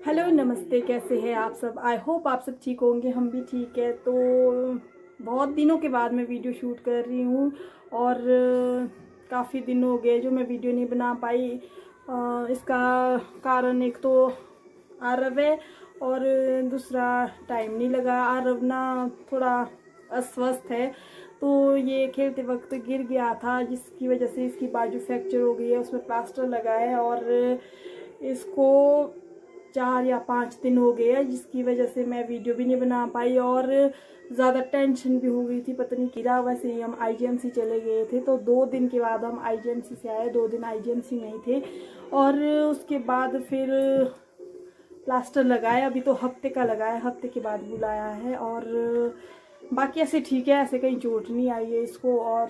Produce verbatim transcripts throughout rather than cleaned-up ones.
Hello नमस्ते, कैसे हैं आप सब। आई होप आप सब ठीक होंगे, हम भी ठीक है। तो बहुत दिनों के बाद मैं वीडियो शूट कर रही हूँ और काफ़ी दिन हो गए जो मैं वीडियो नहीं बना पाई। इसका कारण एक तो आरव है और दूसरा टाइम नहीं लगा। आरव ना थोड़ा अस्वस्थ है, तो ये खेलते वक्त गिर गया था जिसकी वजह से इसकी बाजू फ्रैक्चर हो गई है। उसमें प्लास्टर लगा है और इसको चार या पाँच दिन हो गए हैं, जिसकी वजह से मैं वीडियो भी नहीं बना पाई और ज़्यादा टेंशन भी हो गई थी, पता नहीं क्या। वैसे ही हम आईजीएमसी चले गए थे, तो दो दिन के बाद हम आईजीएमसी से आए। दो दिन आईजीएमसी में ही थे और उसके बाद फिर प्लास्टर लगाया। अभी तो हफ्ते का लगाया, हफ्ते के बाद बुलाया है और बाकी ऐसे ठीक है, ऐसे कहीं चोट नहीं आई है इसको। और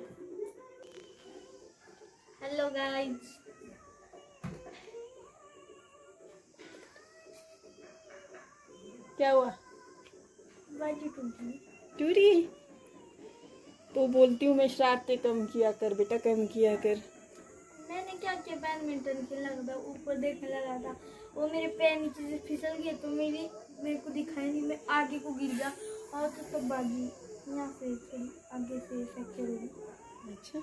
हेलो गाइस, क्या हुआ? टूटी तो बोलती हूँ मैं, शरारतें कम किया कर बेटा, कम किया कर। मैंने क्या किया, बैडमिंटन खेलना था, ऊपर देखने लगा था, वो मेरे पैर नीचे से फिसल गए तो मेरी मेरे को दिखाई नहीं, मैं आगे को गिर गया और तो तब बागी यहाँ से आगे से फ्रैक्चर हो गई। अच्छा,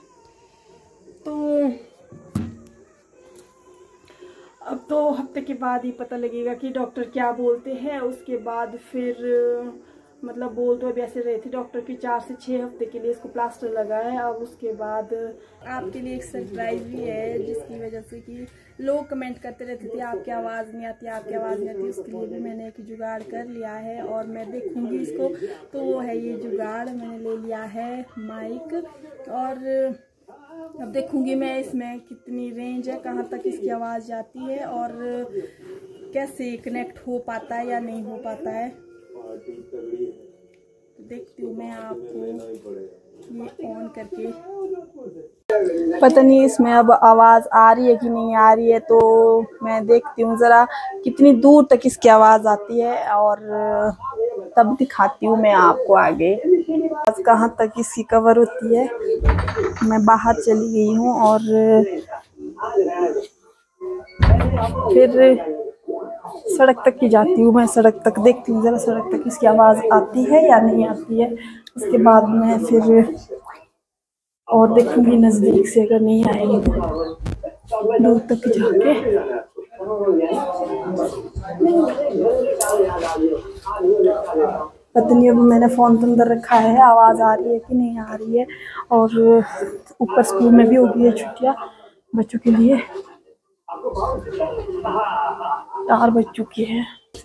तो अब तो हफ्ते के बाद ही पता लगेगा कि डॉक्टर क्या बोलते हैं। उसके बाद फिर मतलब बोल तो अभी ऐसे रहे थे डॉक्टर की चार से छः हफ्ते के लिए इसको प्लास्टर लगा है। अब उसके बाद आपके लिए एक सरप्राइज भी है, जिसकी वजह से कि लोग कमेंट करते रहते थे आपकी आवाज़ नहीं आती, आपकी आवाज़ नहीं आती। उसके लिए भी मैंने एक जुगाड़ कर लिया है और मैं देखूंगी इसको। तो वो है ये जुगाड़, मैंने ले लिया है माइक और अब देखूंगी मैं इसमें कितनी रेंज है, कहाँ तक इसकी आवाज़ जाती है और कैसे कनेक्ट हो पाता है या नहीं हो पाता है। तो देखती हूँ मैं आपको ये ऑन करके। पता नहीं इसमें अब आवाज़ आ रही है कि नहीं आ रही है, तो मैं देखती हूँ ज़रा कितनी दूर तक इसकी आवाज़ आती है और तब दिखाती हूँ मैं आपको आगे आज कहाँ तक इसकी कवर होती है। मैं बाहर चली गई हूँ और फिर सड़क तक ही जाती हूँ मैं। सड़क तक देखती हूँ ज़रा, सड़क तक इसकी आवाज़ आती है या नहीं आती है। उसके बाद मैं फिर और देखूँगी नज़दीक से, अगर नहीं आएगी तो दूर तक जाके। पत्नी अब मैंने फ़ोन तो अंदर रखा है, आवाज़ आ रही है कि नहीं आ रही है। और ऊपर स्कूल में भी हो गई है छुट्टियाँ बच्चों के लिए, चार बज चुकी है।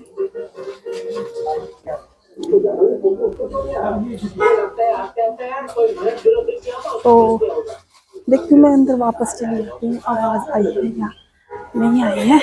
तो देखती हूँ मैं, अंदर वापस चली जाती हूँ, आवाज़ आई है या नहीं आई है।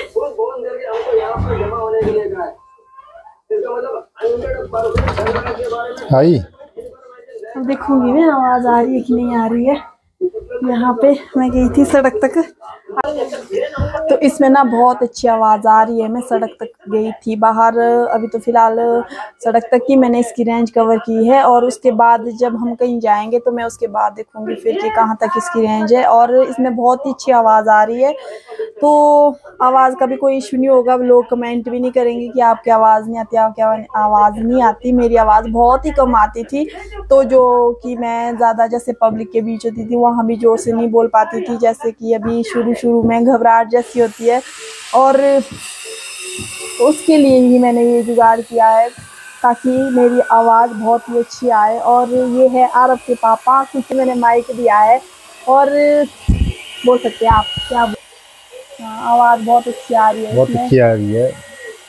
आई अब देखूंगी मैं आवाज़ आ रही है कि नहीं आ रही है। यहाँ पे मैं गई थी सड़क तक, तो इसमें ना बहुत अच्छी आवाज़ आ रही है। मैं सड़क तक गई थी बाहर, अभी तो फ़िलहाल सड़क तक की मैंने इसकी रेंज कवर की है और उसके बाद जब हम कहीं जाएंगे तो मैं उसके बाद देखूंगी फिर कि कहाँ तक इसकी रेंज है। और इसमें बहुत ही अच्छी आवाज़ आ रही है, तो आवाज़ का भी कोई इशू नहीं होगा। लोग कमेंट भी नहीं करेंगे कि आपकी आवाज़ नहीं आती, आपकी आवाज़ नहीं आती। मेरी आवाज़ बहुत ही कम आती थी, तो जो कि मैं ज़्यादा जैसे पब्लिक के बीच होती थी वहाँ भी जोर से नहीं बोल पाती थी, जैसे कि अभी शुरू शुरू में घबराहट जैसी होती है। और उसके लिए ही मैंने ये जुगाड़ किया है ताकि मेरी आवाज़ बहुत ही अच्छी आए। और ये है आरव के पापा, क्योंकि मैंने माइक दिया है और बोल सकते हैं आप क्या, आवाज़ बहुत अच्छी आ रही है, बहुत अच्छी आ रही है।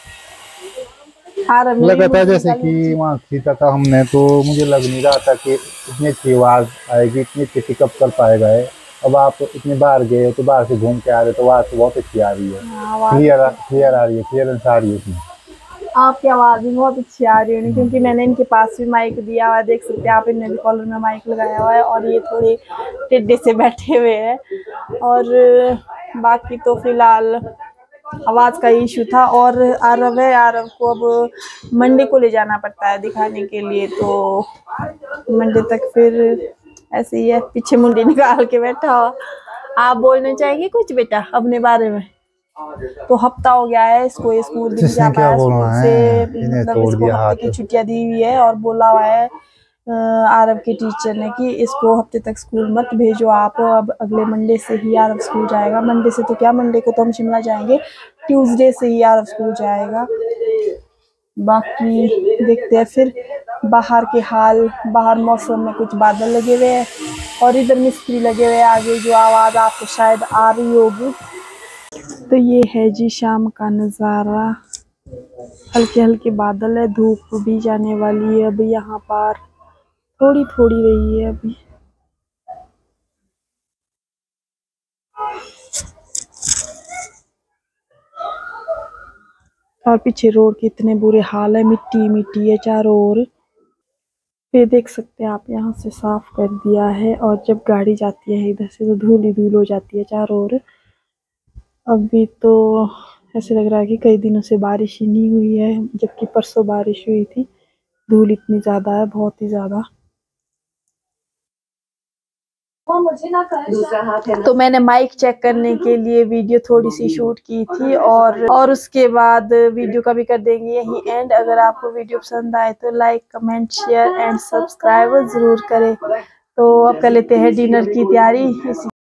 लगा था जैसे कि वहाँ सीता का हमने, तो मुझे लग नहीं रहा था कि इतनी अच्छी आवाज़ आएगी, इतनी अच्छी पिकअप कर पाएगा है। अब आप इतने बाहर गए हो, तो बाहर से घूम के आ रहे हो, तो आवाज़ तो बहुत अच्छी आ रही है, क्लियर क्लियर आ रही है, क्लियरेंस आ रही है इसमें। आपकी आवाज़ भी बहुत अच्छी आ रही है, क्योंकि मैंने इनके पास भी माइक दिया हुआ है, देख सकते हैं आप, इनने भी कॉलर में माइक लगाया हुआ है और ये थोड़े टेढ़े से बैठे हुए हैं। और बाकी तो फिलहाल आवाज़ का इशू था। और आरव है, आरव को अब मंडे को ले जाना पड़ता है दिखाने के लिए, तो मंडे तक फिर ऐसे ही है, पीछे मुंडी निकाल के बैठा हो। आप बोलना चाहेंगे कुछ बेटा अपने बारे में? तो हफ्ता हो गया है इसको, ये स्कूल भी नहीं जा जिसने क्या पाया स्कूल बोलना से, है, इन्हें मतलब तोड़ इसको दिया हफ्ते की हाथ। छुट्टियां दी हुई है और बोला हुआ है अ, आरव के टीचर ने कि इसको हफ्ते तक स्कूल मत भेजो आप, अब अगले मंडे से ही आरव स्कूल जाएगा। मंडे से तो क्या, मंडे को तो हम शिमला जाएंगे, ट्यूसडे से ही आरव स्कूल जाएगा। बाकी देखते हैं फिर बाहर के हाल। बाहर मौसम में कुछ बादल लगे हुए हैं और इधर मिस्त्री लगे हुए हैं, आगे जो आवाज़ आपको शायद आ रही होगी। तो ये है जी शाम का नज़ारा, हल्के हल्के बादल है, धूप भी जाने वाली है अभी, यहाँ पर थोड़ी थोड़ी रही है अभी। और पीछे रोड के इतने बुरे हाल है, मिट्टी मिट्टी है चारों ओर। ये देख सकते हैं आप, यहाँ से साफ कर दिया है और जब गाड़ी जाती है इधर से तो धूल ही धूल हो जाती है चारों ओर। अभी तो ऐसे लग रहा है कि कई दिनों से बारिश ही नहीं हुई है, जबकि परसों बारिश हुई थी। धूल इतनी ज़्यादा है, बहुत ही ज़्यादा। तो मैंने माइक चेक करने के लिए वीडियो थोड़ी सी शूट की थी और और उसके बाद वीडियो का भी कर देंगे यही एंड। अगर आपको वीडियो पसंद आए तो like comment share and subscribe ज़रूर करें। तो अब कर लेते हैं डिनर की तैयारी।